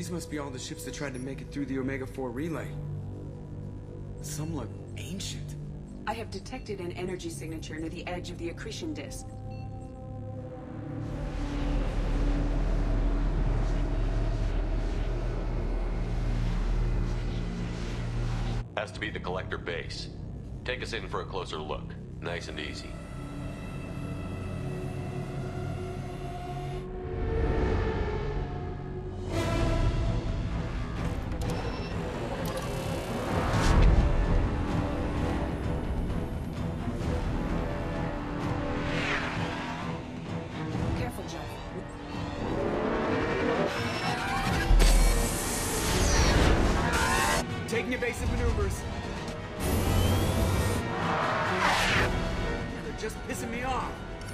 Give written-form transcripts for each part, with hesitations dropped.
These must be all the ships that tried to make it through the Omega-4 relay. Some look ancient. I have detected an energy signature near the edge of the accretion disk. Has to be the collector base. Take us in for a closer look. Nice and easy. Careful, Joe. Taking evasive maneuvers. They're just pissing me off.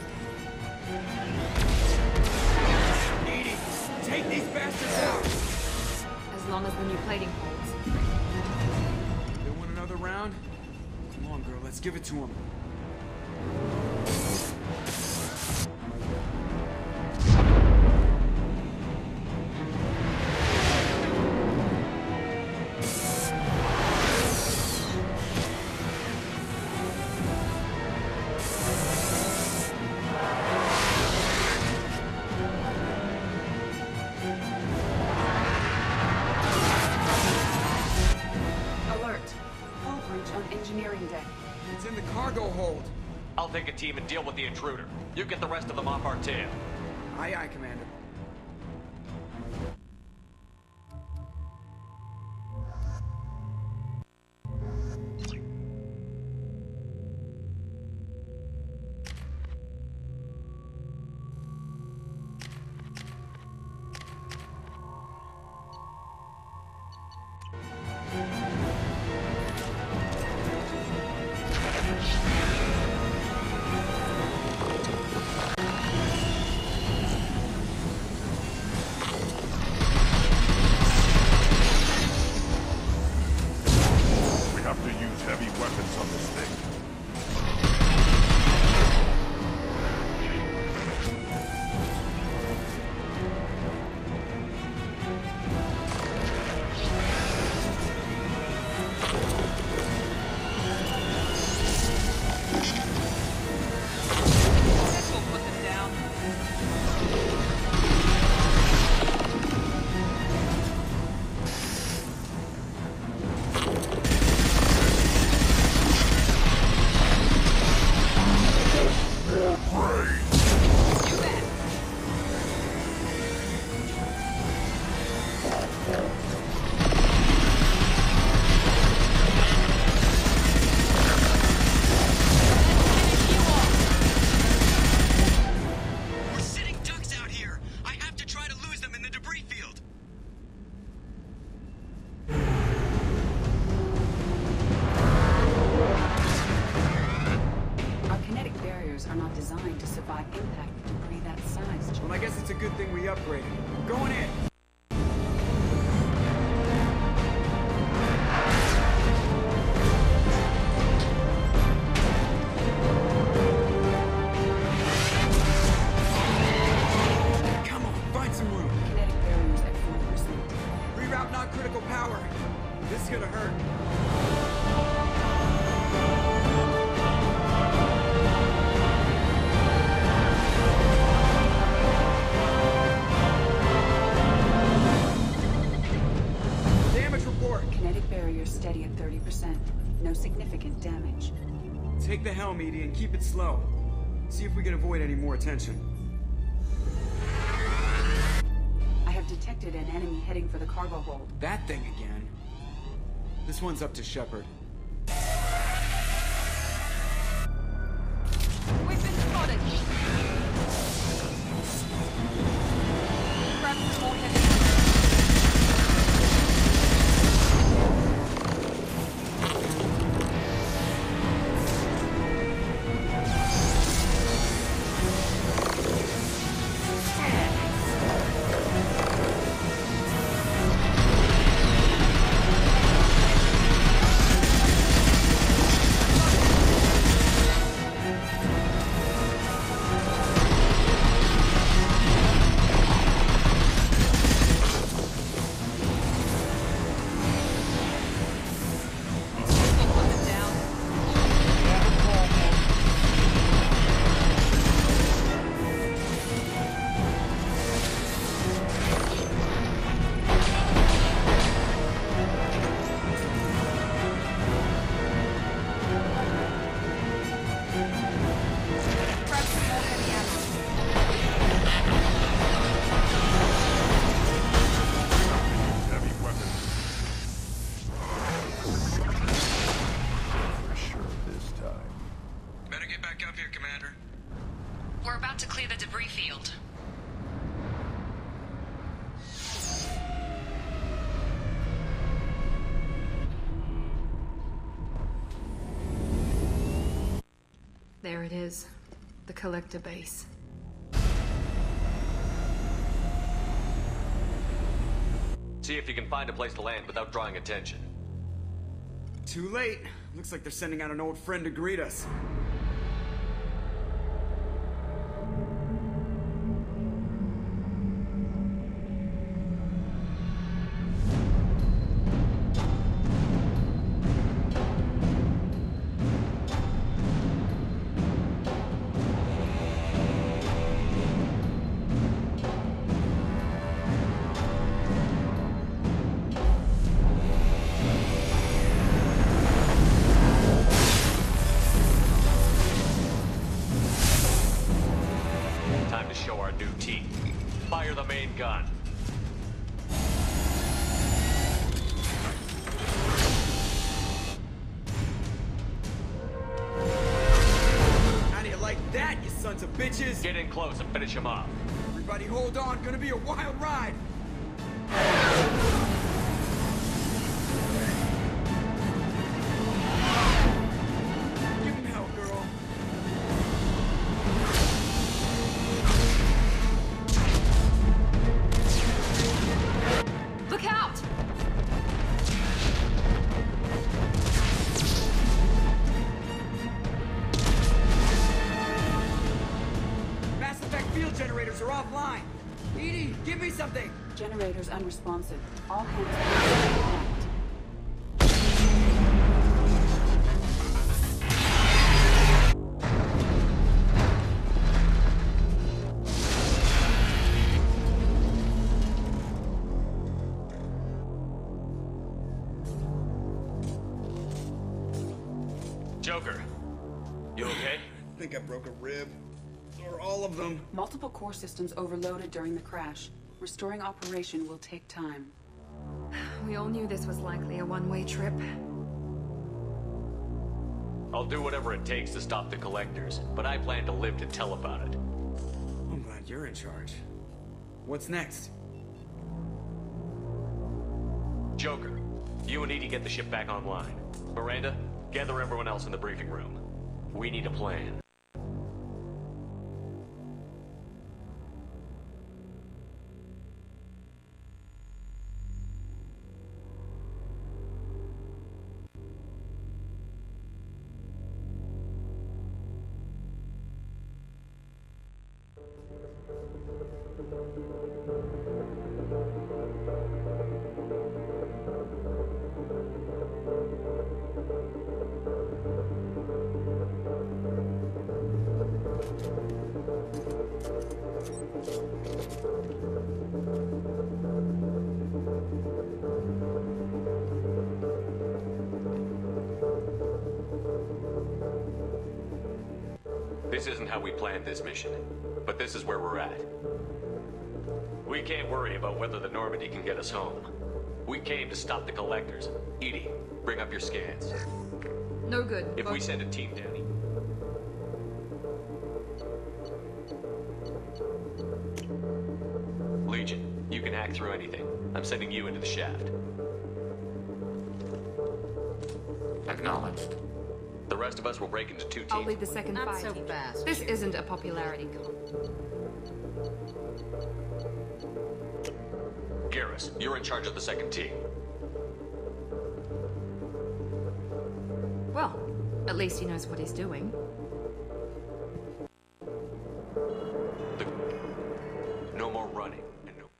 Edie, take these bastards out! As long as the new plating holds. They want another round? Come on, girl, let's give it to them. Engineering deck. It's in the cargo hold. I'll take a team and deal with the intruder. You get the rest of them off our tail. Aye, aye, Commander. are not designed to survive impact with debris that size. Well, I guess it's a good thing we upgraded. Going in! Come on, find some room. Kinetic barriers at 4%. Reroute not critical power. This is gonna hurt. Kinetic barrier steady at 30%. No significant damage. Take the helm, Edie, and keep it slow. See if we can avoid any more attention. I have detected an enemy heading for the cargo hold. That thing again. This one's up to Shepard. We've been spotted! Grab some more heavy. There it is. The collector base. See if you can find a place to land without drawing attention. Too late. Looks like they're sending out an old friend to greet us. Time to show our new teeth. Fire the main gun. How do you like that, you sons of bitches? Get in close and finish him off. Everybody hold on, gonna be a wild ride. Give him hell, girl. Look out! Mass effect field generators are offline. Edie, give me something. Generators unresponsive. All hands. Joker, you okay? I think I broke a rib. Or all of them. Multiple core systems overloaded during the crash. Restoring operation will take time. We all knew this was likely a one-way trip. I'll do whatever it takes to stop the collectors, but I plan to live to tell about it. I'm glad you're in charge. What's next? Joker, you and Edie get the ship back online. Miranda, gather everyone else in the briefing room. We need a plan. This isn't how we planned this mission, but this is where we're at. We can't worry about whether the Normandy can get us home. We came to stop the collectors. Edie, bring up your scans. No good. If we send a team down... Legion, you can hack through anything. I'm sending you into the shaft. Acknowledged. The rest of us will break into two teams. I'll lead the second Not fire so team. fast. This isn't a popularity con. Garrus, you're in charge of the second team. Well, at least he knows what he's doing. No more running. And no...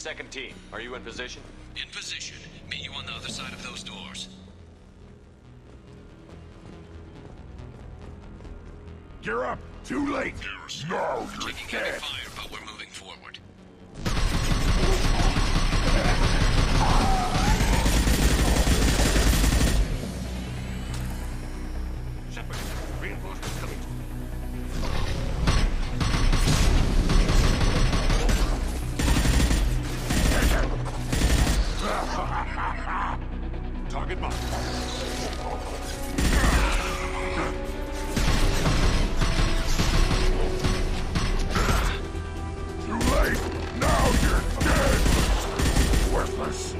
second team. Are you in position? In position. Meet you on the other side of those doors. Gear up! Too late! No, you're Taking heavy dead! fire, but we're moving forward. Shepard, reinforcements coming. Target marked. Too late! Now you're dead! Worthless!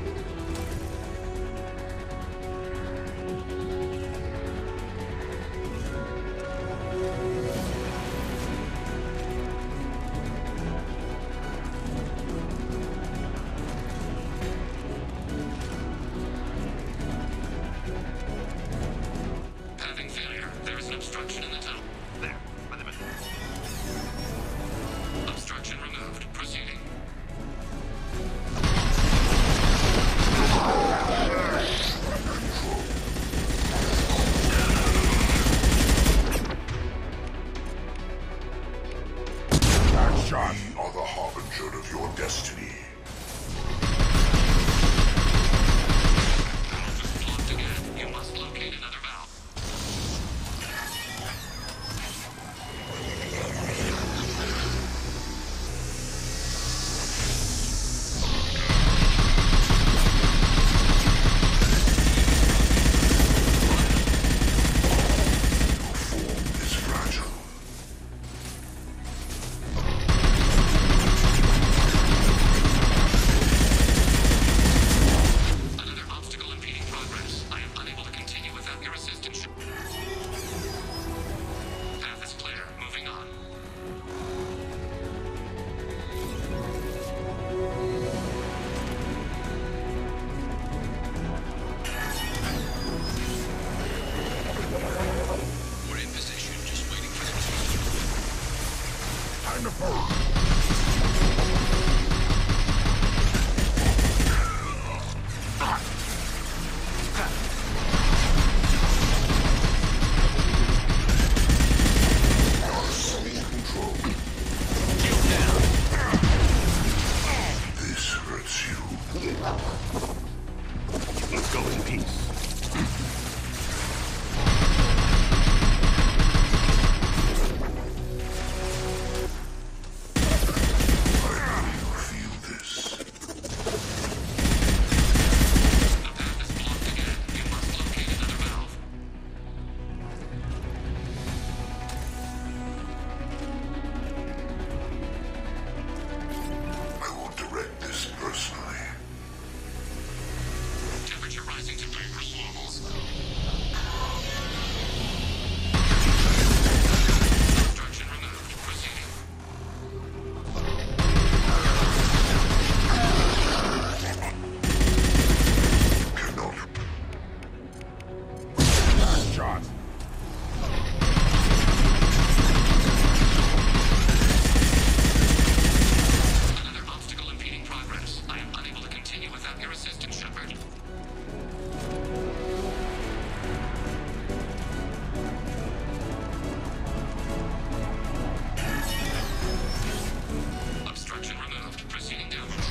Having failure. There is an obstruction in the tunnel. There, by the middle. Obstruction removed. Proceeding. That shot! We are the harbinger of your destiny. Valve is blocked again. You must locate another valve. Form is fragile. Another obstacle impeding progress. I am unable to continue without your assistance. Path is clear. Moving on. We're in position, just waiting for the Time to burn! Assuming control. This hurts you. Let's go in peace. Feel this. The path is blocked again. You must locate another valve. I will direct this personally. Temperature rising to dangerous levels. Obstruction removed. Proceeding. Cannot. Last shot! Another obstacle impeding progress. I am unable to continue without your assistance, Shepard. Obstruction removed. Proceeding downward.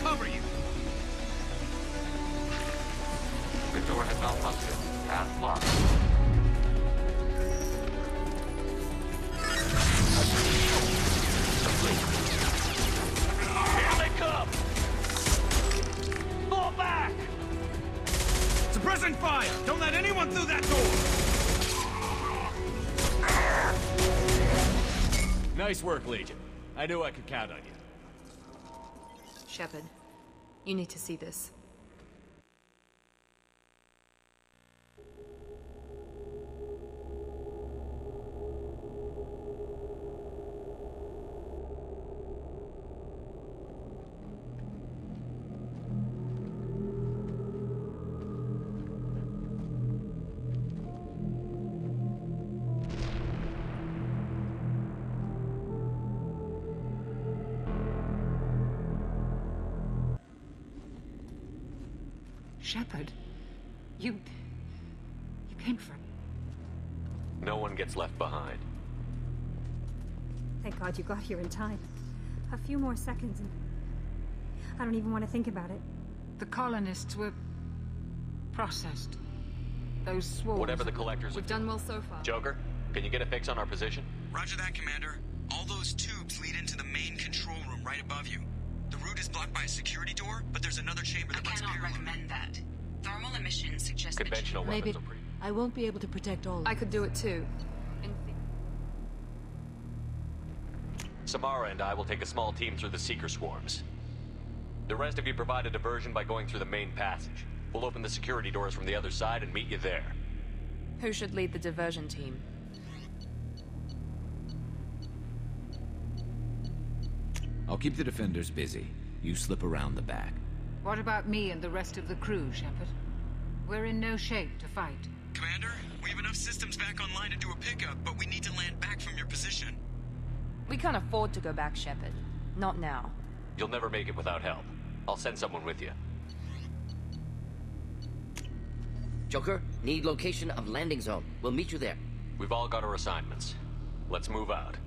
cover you. The door has malfunctioned. Path blocked. Here they come! Fall back! Suppressing fire! Don't let anyone through that door! Nice work, Legion. I knew I could count on you. Shepard, you need to see this. Shepard, you came from... No one gets left behind. Thank God you got here in time. A few more seconds and... I don't even want to think about it. The colonists were... processed. Those swarms... Whatever the collectors... We've done well so far. Joker, can you get a fix on our position? Roger that, Commander. All those tubes lead into the main control room right above you. The route is blocked by a security door, but there's another chamber that runs parallel. I cannot recommend that. Thermal emissions suggest Conventional that... weapons are pretty... I won't be able to protect all of I could do it too. Samara and I will take a small team through the Seeker swarms. The rest of you provide a diversion by going through the main passage. We'll open the security doors from the other side and meet you there. Who should lead the diversion team? I'll keep the defenders busy. You slip around the back. What about me and the rest of the crew, Shepard? We're in no shape to fight. Commander, we have enough systems back online to do a pickup, but we need to land back from your position. We can't afford to go back, Shepard. Not now. You'll never make it without help. I'll send someone with you. Joker, need location of landing zone. We'll meet you there. We've all got our assignments. Let's move out.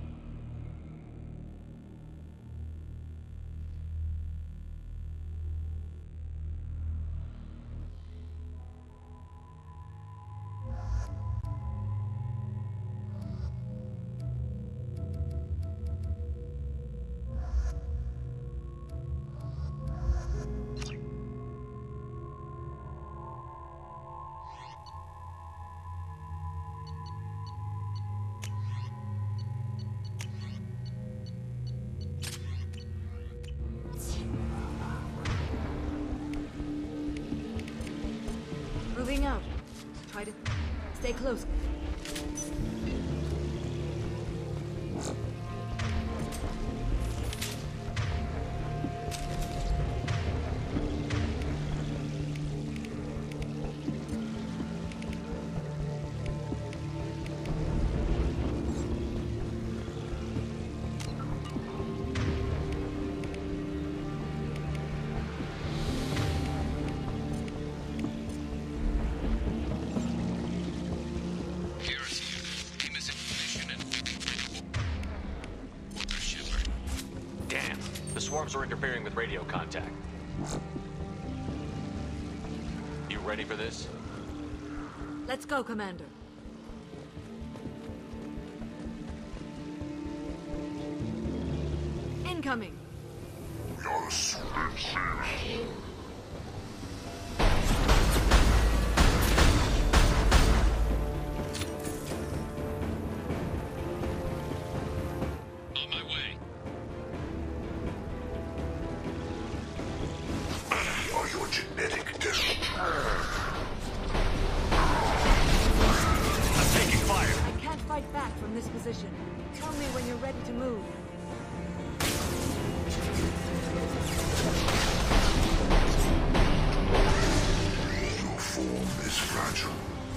Moving out. Try to stay close. Swarms are interfering with radio contact. You ready for this? Let's go, Commander. Incoming. Yes, Tell me when you're ready to move. Your form is fragile.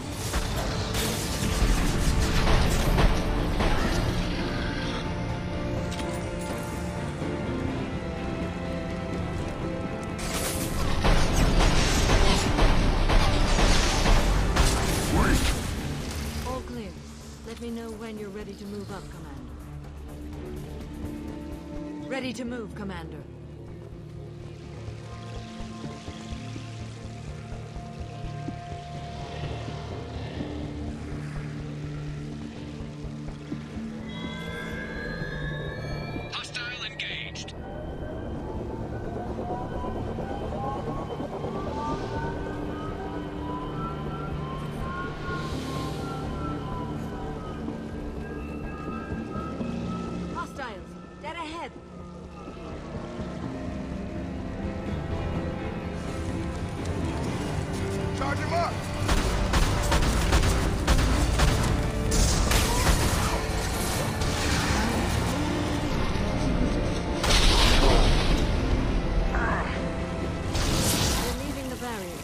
All clear. Let me know when you're ready to move up, Commander. Ready to move, Commander. Charge him up! We're leaving the barrier.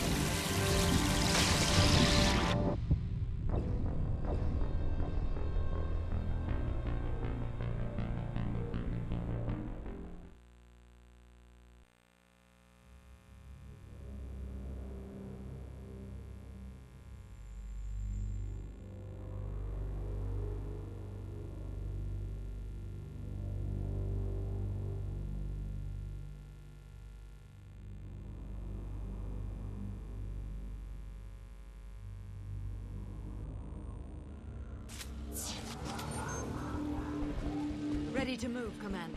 Ready to move, Commander.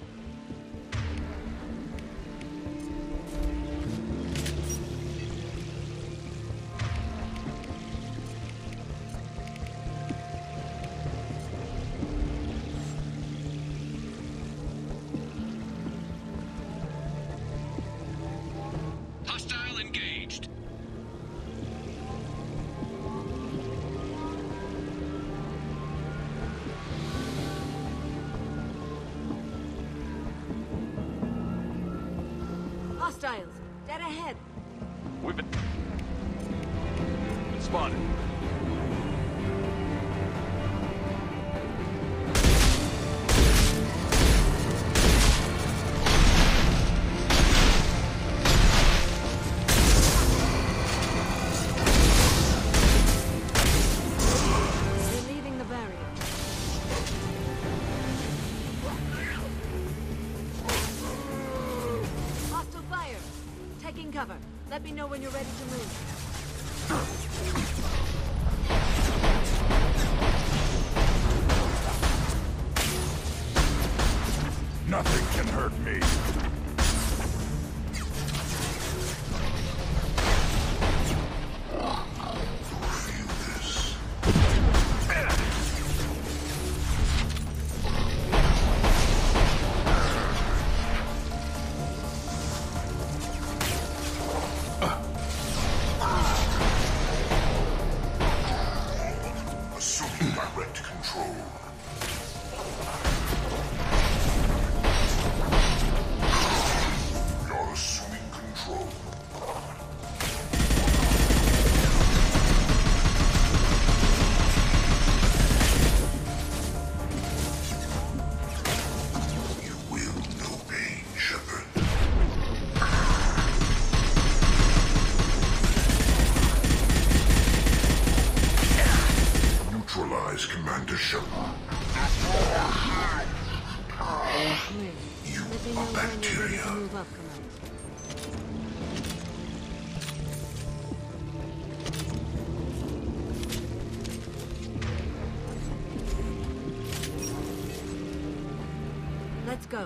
Hostile engaged. Hostiles, dead ahead. We've been spotted. We're leaving the barrier. Hostile fire. Taking cover. Let me know when you're ready to move. Nothing can hurt me. Assuming direct control. You're assuming control. You will know pain, Shepard. Neutralize Commander Shepard. You Let me know are when you're ready bacteria. to move up, Commander. Let's go.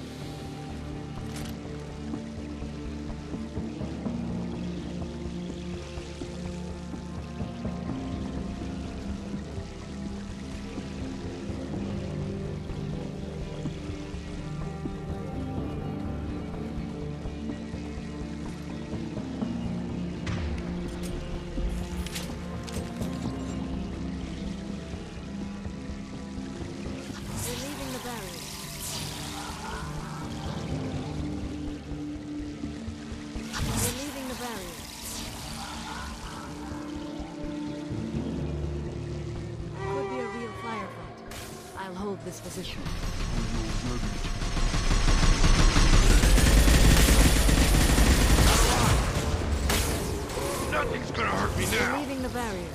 We're leaving the barrier. We're leaving the barrier. Could be a real firefight. I'll hold this position. Nothing's gonna hurt me We're now. leaving the barrier.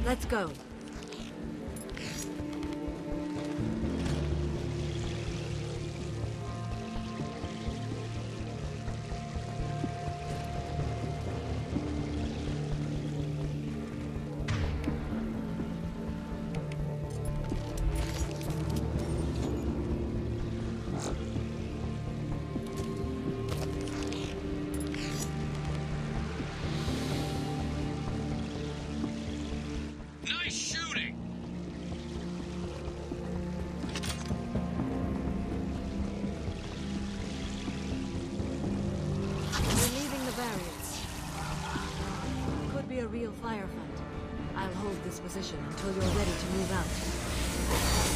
Let's go. Nice shooting! We're leaving the barriers. Could be a real fire front. I'll hold this position until you're ready to move out.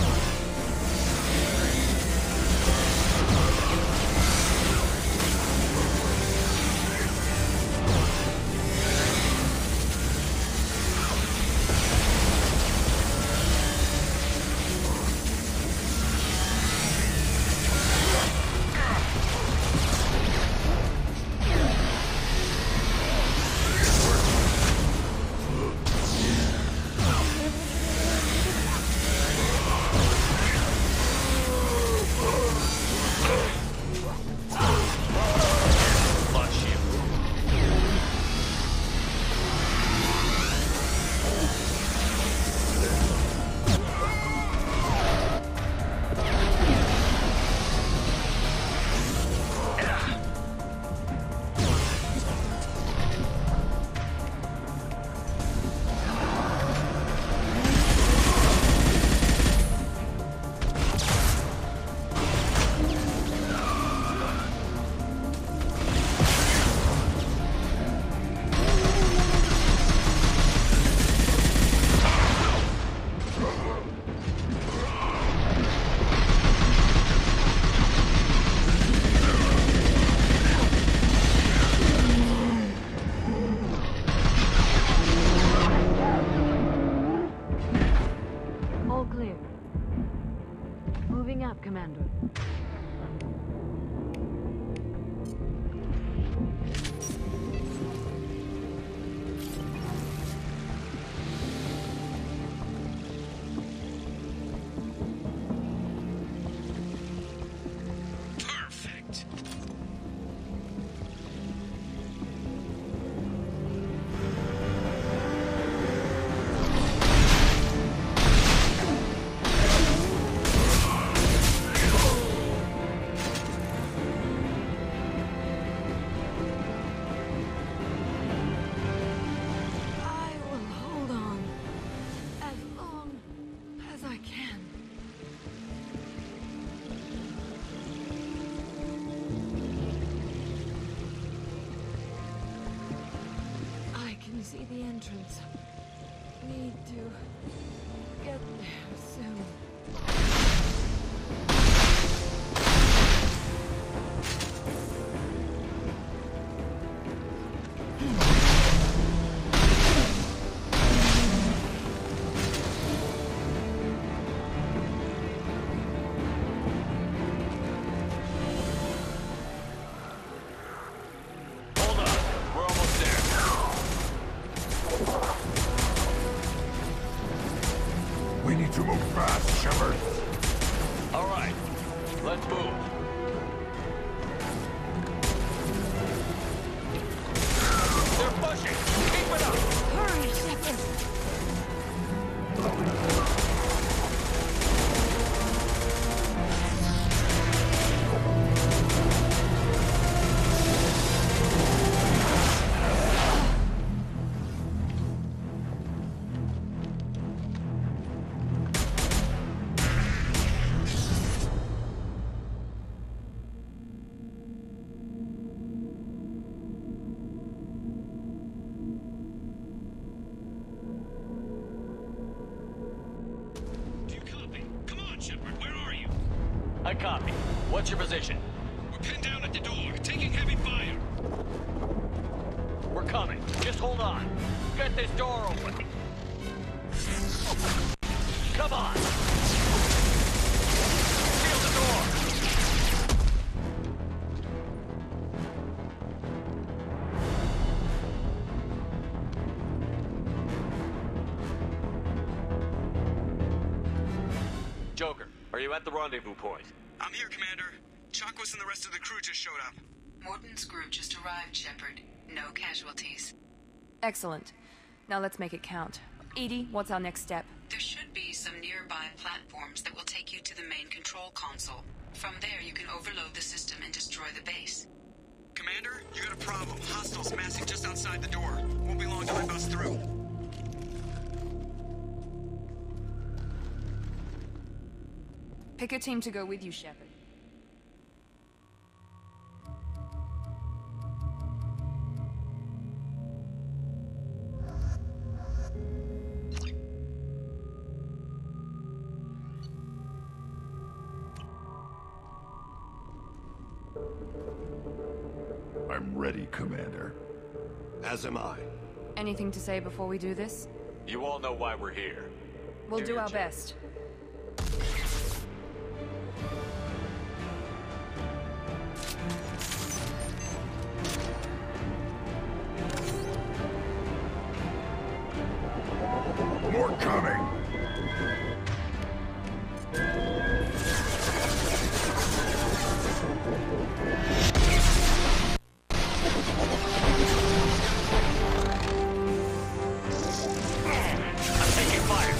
All clear. Moving up, Commander. Perfect! I will hold on as long as I can. I can see the entrance. Need to get there soon. Hold on. We're almost there. We need to move fast, Shepard. All right. Let's move. They're pushing. Keep it up. Hurry, Shepard! Do you copy? Come on, Shepard, where are you? I copy. What's your position? We're pinned down at the door, taking heavy fire. We're coming. Just hold on. Get this door open. Come on. Seal the door. Are you at the rendezvous point? I'm here, Commander. Chakwas and the rest of the crew just showed up. Morton's group just arrived, Shepard. No casualties. Excellent. Now let's make it count. Edie, what's our next step? There should be some nearby platforms that will take you to the main control console. From there, you can overload the system and destroy the base. Commander, you got a problem. Hostiles massing just outside the door. Won't be long till I bust through. Pick a team to go with you, Shepard. I'm ready, Commander. As am I. Anything to say before we do this? You all know why we're here. We'll do our best. More coming! I'm taking fire.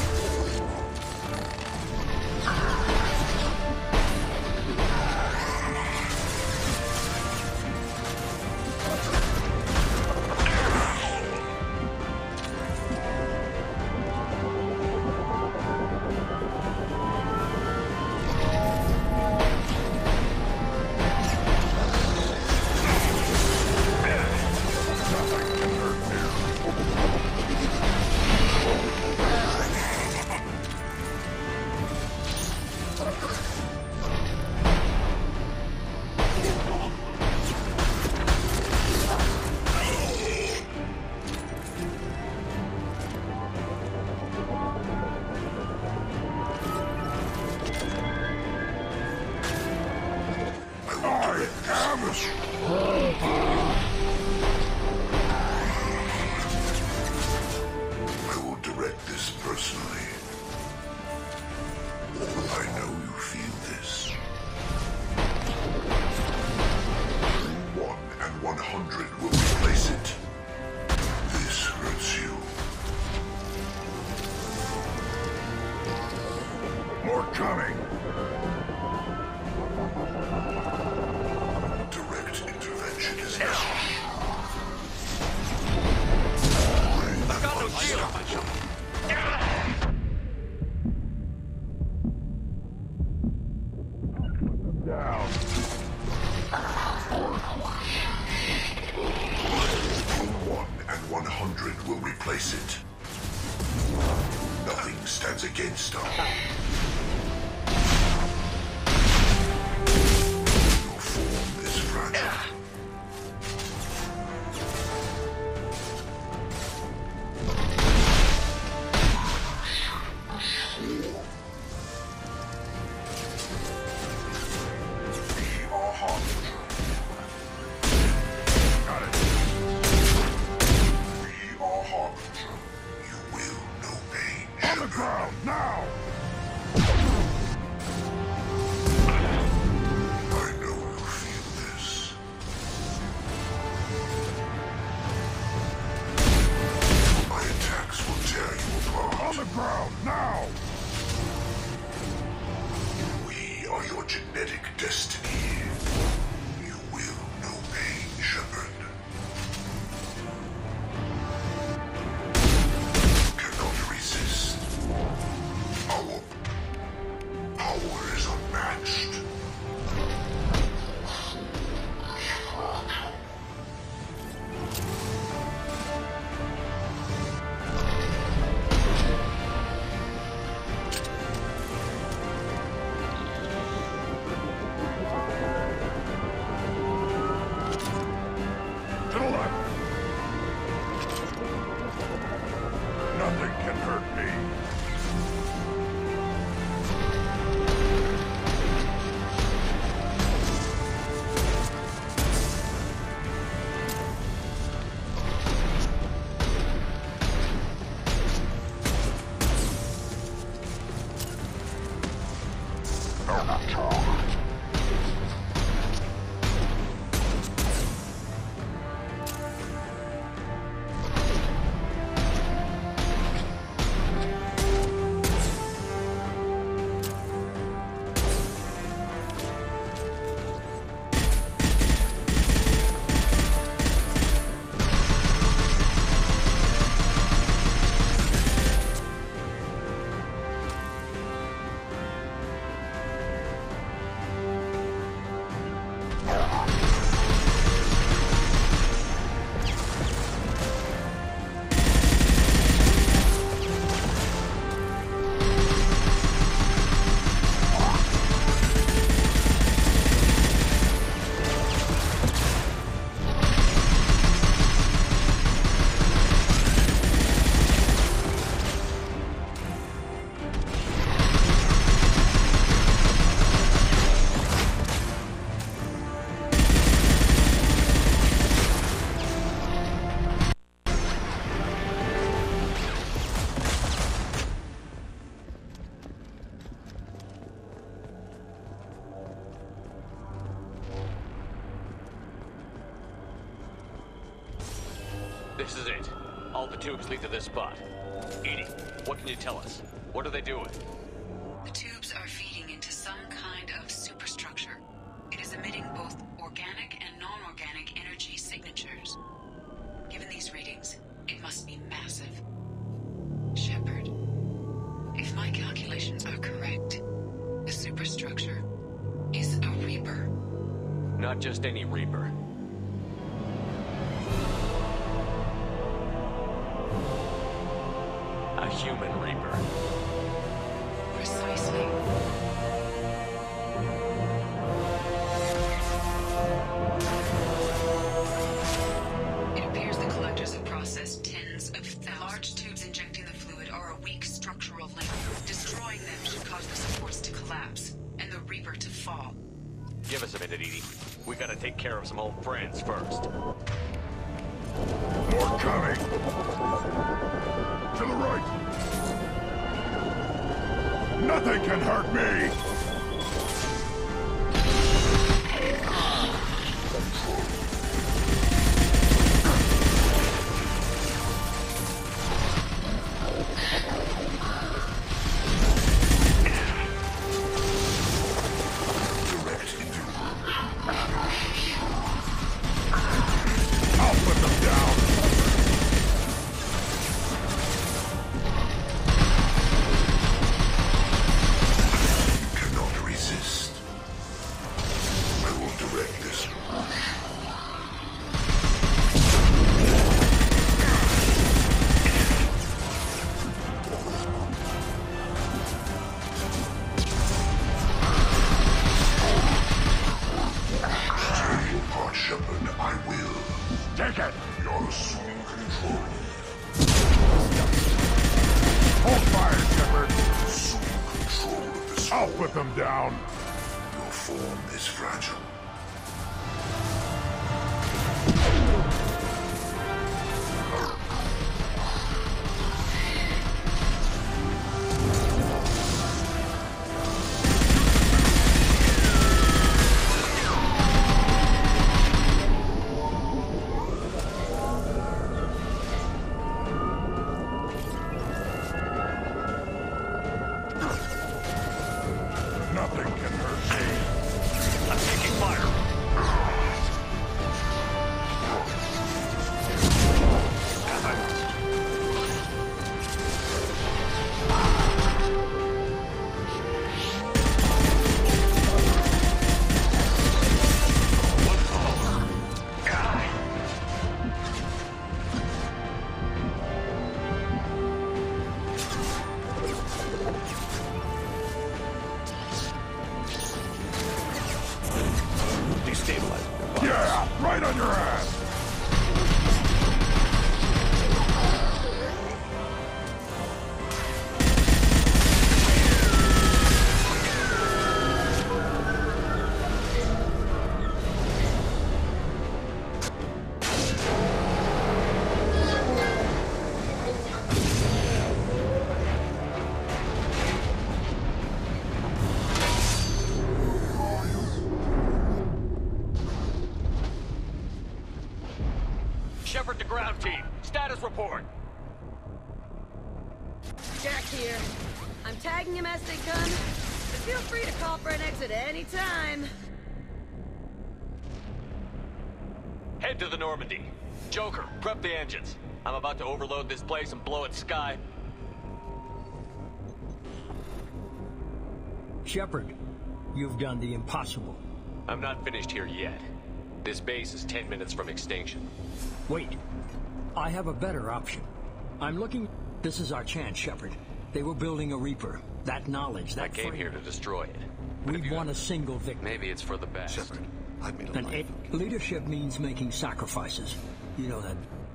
I will direct this personally. I know you feel this. 1 and 100 will replace it. This hurts you. More coming! Direct intervention is now. I've got no shield. Down! 1 and 100 will replace it. Nothing stands against us. Your form is fragile. We are harbinger. Got it! We are harbinger. You will know pain. On the ground, now! I know you feel this. My attacks will tear you apart. On the ground, now! We are your genetic destiny. You will know pain, Shepard. Cannot resist. Our power is unmatched. This is it. All the tubes lead to this spot. Edie, what can you tell us? What are they doing? The tubes are feeding into some kind of superstructure. It is emitting both organic and non-organic energy signatures. Given these readings, it must be massive. Shepard, if my calculations are correct, the superstructure is a Reaper. Not just any Reaper. A human Reaper. Precisely. It appears the collectors have processed tens of thousands. Large tubes injecting the fluid are a weak structural link. Destroying them should cause the supports to collapse, and the Reaper to fall. Give us a minute, Edie. We gotta take care of some old friends first. More coming! To the right! Nothing can hurt me! ground team. Status report. Jack here. I'm tagging him as they come, but feel free to call for an exit any time. Head to the Normandy. Joker, prep the engines. I'm about to overload this place and blow its sky. Shepard, you've done the impossible. I'm not finished here yet. This base is 10 minutes from extinction. Wait. I have a better option. I'm looking... This is our chance, Shepard. They were building a Reaper. That knowledge, that I came here to destroy it. We want a single victim. Maybe it's for the best. Shepard, I've made a life. Leadership means making sacrifices. You know that.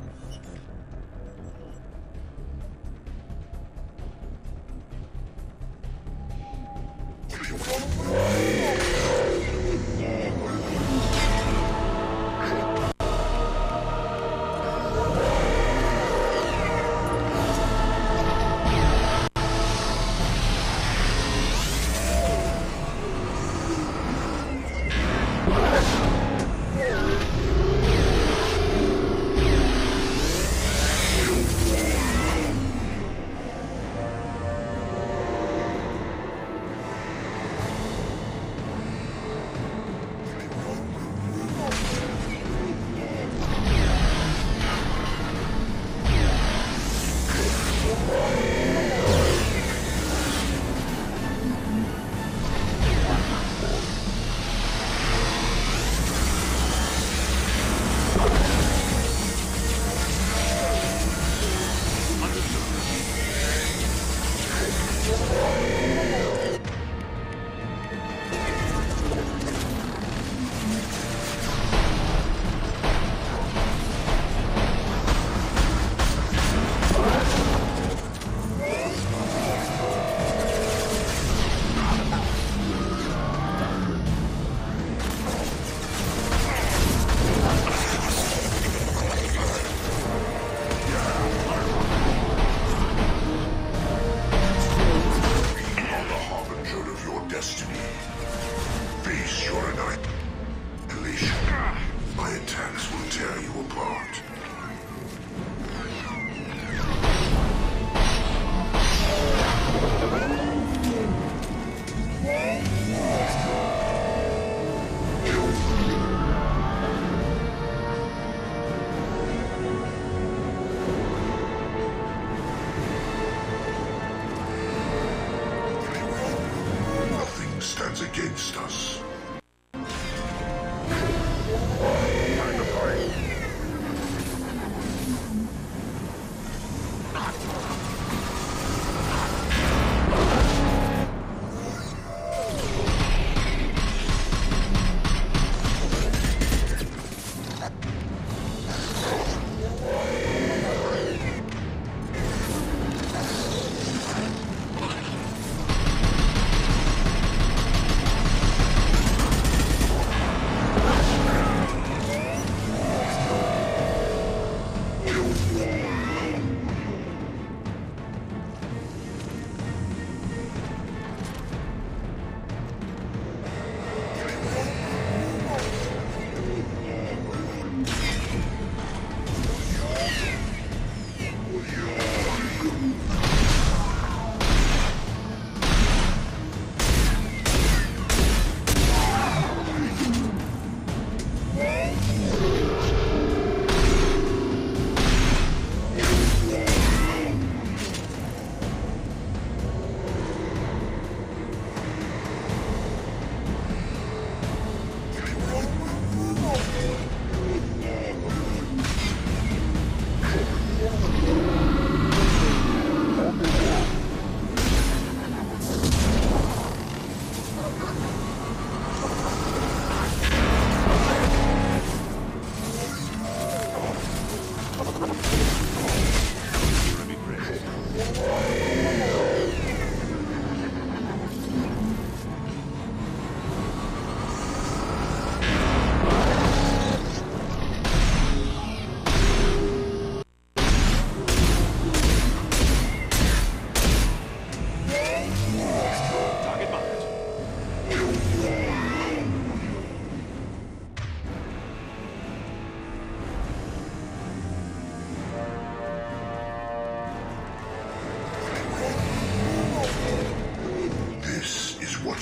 against us.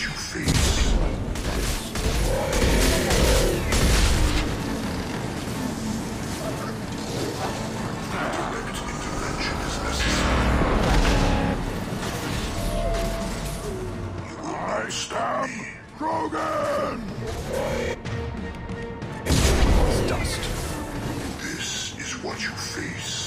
what you face. Direct intervention is necessary. You will not stop me. Krogan! It's dust. This is what you face.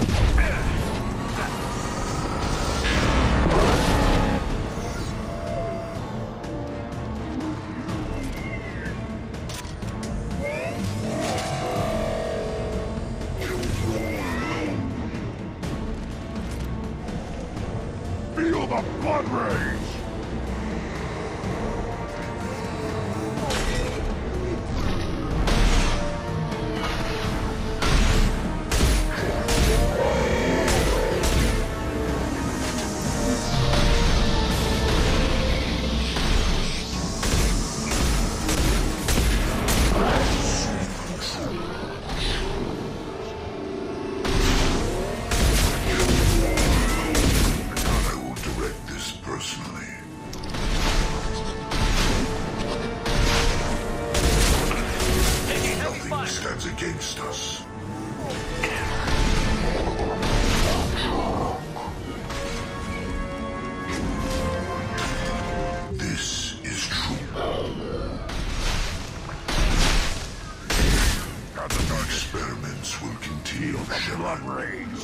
Feel the blood rage! Stands against us. This is true. The experiments will continue. The blood rage.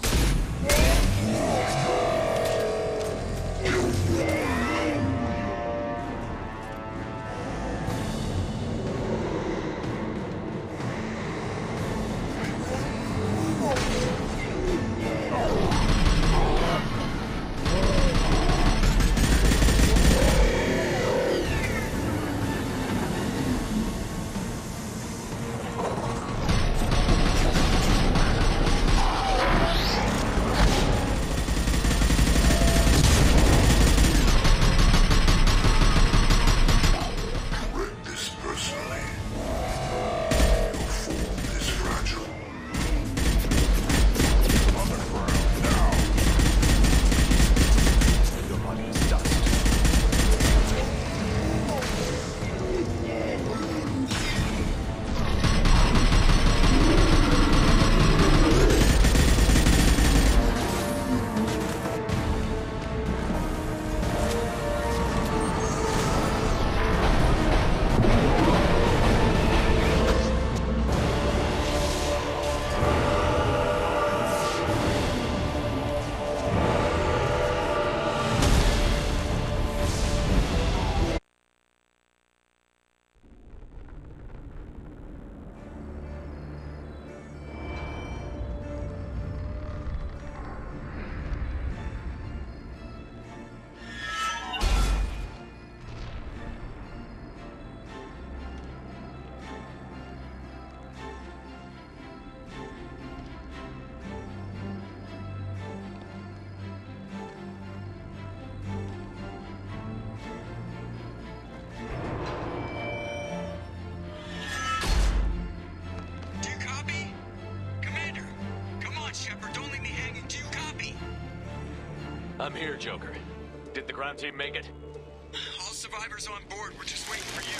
I'm here, Joker. Did the ground team make it? All survivors on board. We're just waiting for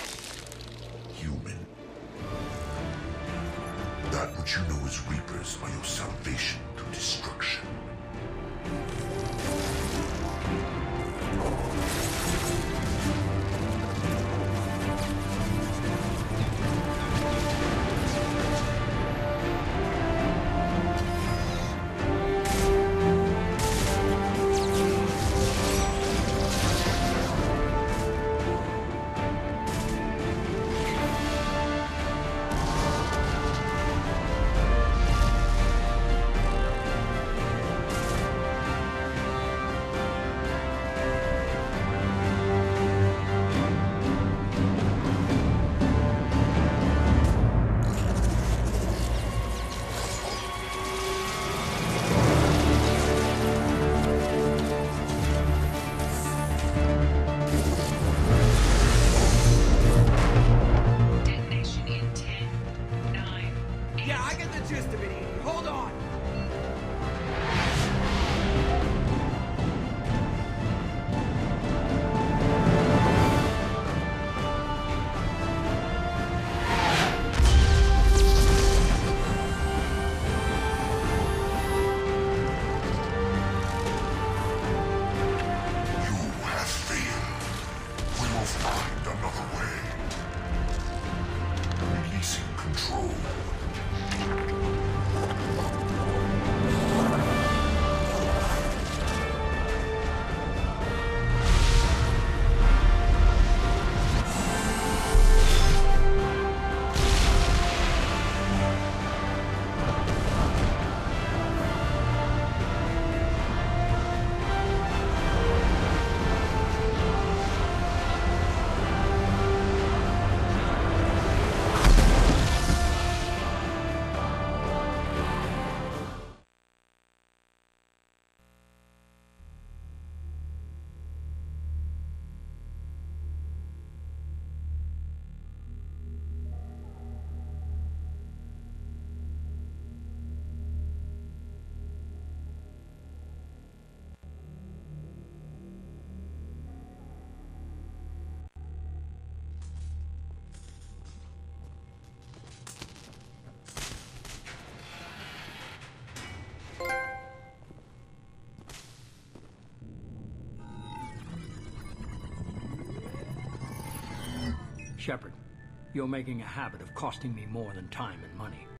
you. Human. That which you know as Reapers are your salvation to destruction. Shepard, you're making a habit of costing me more than time and money.